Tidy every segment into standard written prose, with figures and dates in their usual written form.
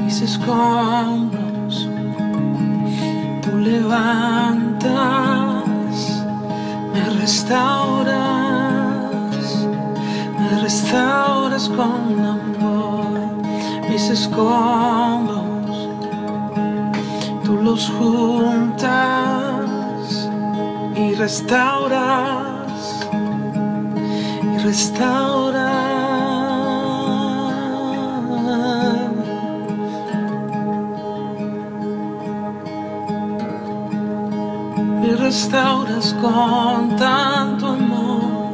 mis escombros, tú levantas, me restauras con amor. Mis escombros, tú los juntas y restauras, y restauras. Me restauras con tanto amor,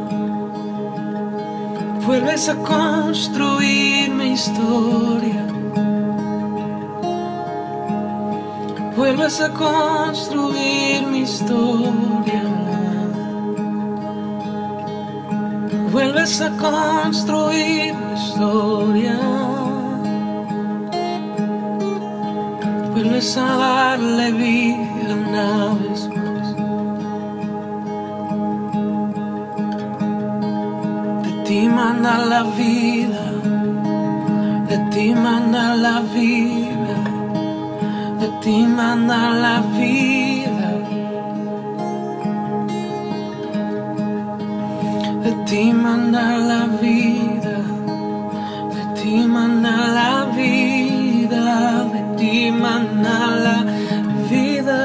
vuelves a construir mi historia, vuelves a construir mi historia, vuelves a construir mi historia, vuelves a darle vida una vez más. De ti mana la vida, de ti mana la vida, de ti mana la vida, de ti mana la vida, de ti mana la vida, de ti mana la vida.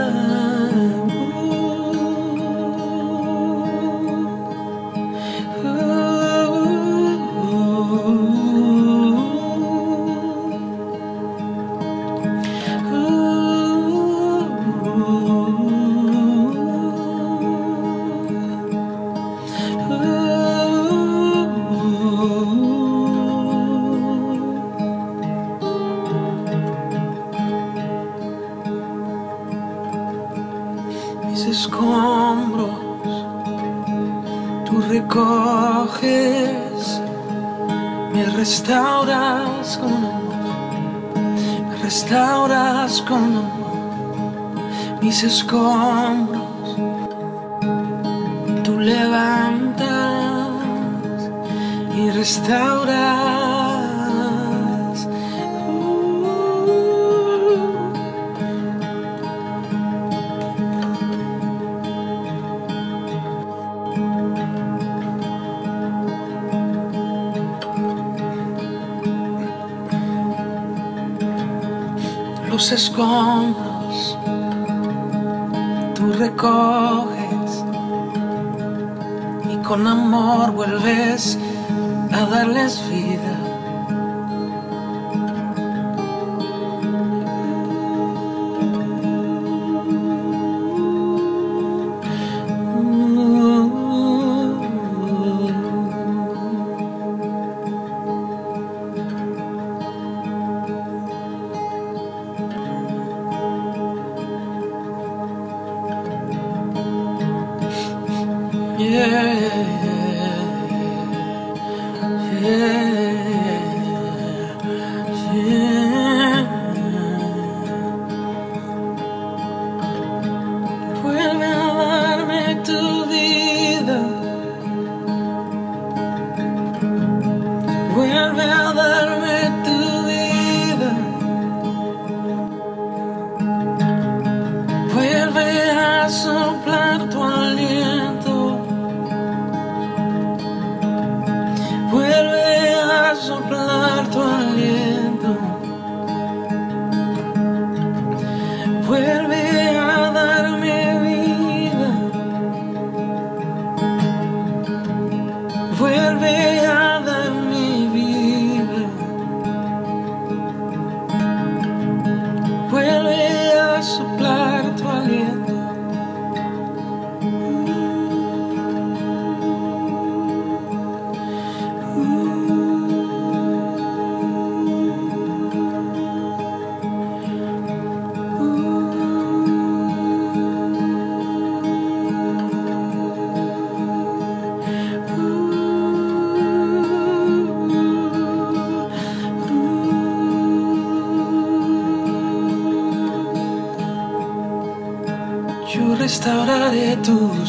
Mis escombros, tú recoges, me restauras con amor, me restauras con amor. Mis escombros, tú levantas y restauras. Los escombros, tú recoges y con amor vuelves a darles vida. Vuelve a darme tu vida, vuelve a darme tu vida, vuelve a soplar tu aliento, vuelve a soplar tu aliento, vuelve a darme vida, vuelve a darme vida, vuelve a soplar tu aliento. Yo restauraré tus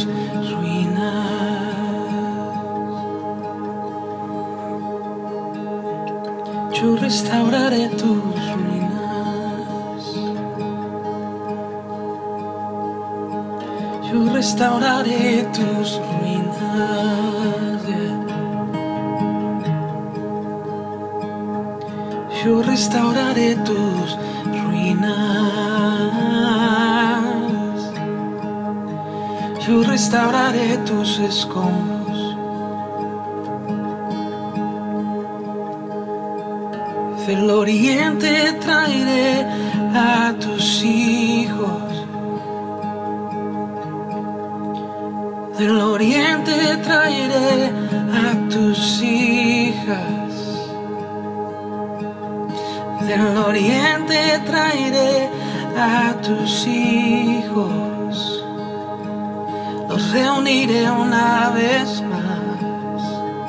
ruinas. Yo restauraré tus ruinas. Yo restauraré tus ruinas. Yeah. Yo restauraré tus ruinas. Yo restauraré tus escombros. Del oriente traeré a tus hijos. Del oriente traeré a tus hijas. Del oriente traeré a tus hijos. Los reuniré una vez más.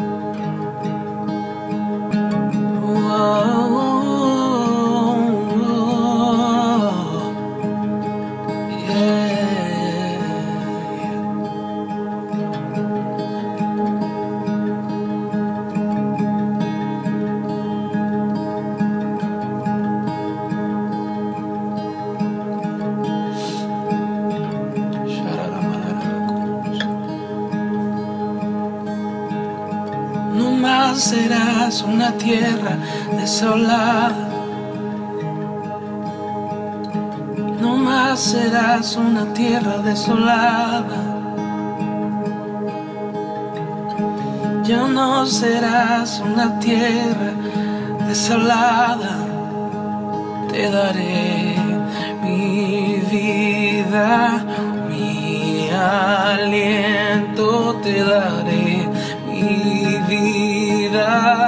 No más serás una tierra desolada. No más serás una tierra desolada. Ya no serás una tierra desolada. Te daré mi vida, mi aliento, te daré mi vida.